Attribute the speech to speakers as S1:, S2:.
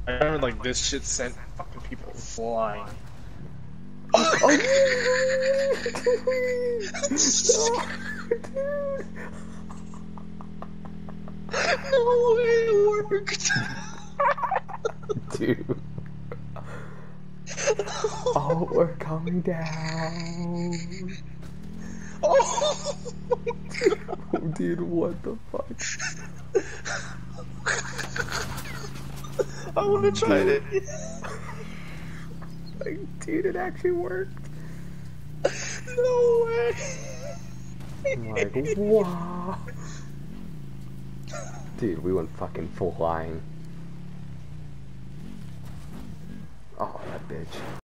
S1: I remember like this shit sent fucking people flying.
S2: Oh,
S1: No way it worked!
S2: dude. Oh, we're coming down.
S1: Oh,
S2: Oh, dude, what the fuck?
S1: I wanna try it.
S2: Like, dude, it actually worked.
S1: No way!
S2: I'm like, wow. Dude, we went fucking flying. Oh, that bitch.